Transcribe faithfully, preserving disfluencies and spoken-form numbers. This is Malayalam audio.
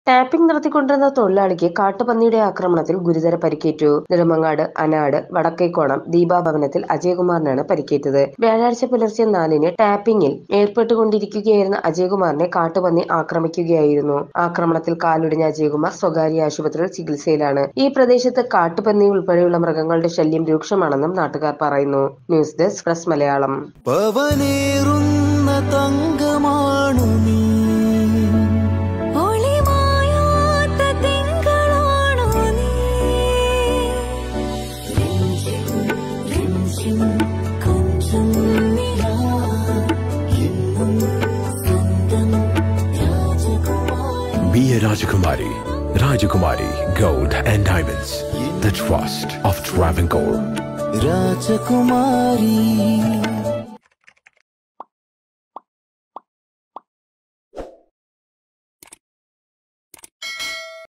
ടാപ്പിംഗ് നടത്തിക്കൊണ്ടിരുന്ന തൊഴിലാളിക്ക് കാട്ടുപന്നിയുടെ ആക്രമണത്തിൽ ഗുരുതര പരിക്കേറ്റു. നെടുമങ്ങാട് അനാട് വടക്കേക്കോണം ദീപാഭവനത്തിൽ അജയകുമാറിനാണ് പരിക്കേറ്റത്. വ്യാഴാഴ്ച പുലർച്ചെ നാലിന് ടാപ്പിംഗിൽ ഏർപ്പെട്ടുകൊണ്ടിരിക്കുകയായിരുന്ന അജയകുമാറിനെ കാട്ടുപന്നി ആക്രമിക്കുകയായിരുന്നു. ആക്രമണത്തിൽ കാലൊടിഞ്ഞ അജയകുമാർ സ്വകാര്യ ആശുപത്രിയിൽ ചികിത്സയിലാണ്. ഈ പ്രദേശത്ത് കാട്ടുപന്നി ഉൾപ്പെടെയുള്ള മൃഗങ്ങളുടെ ശല്യം രൂക്ഷമാണെന്നും നാട്ടുകാർ പറയുന്നു. News desk press Malayalam. Be a Rajakumari. Rajakumari Gold and Diamonds. The trust of Travancore. Rajakumari.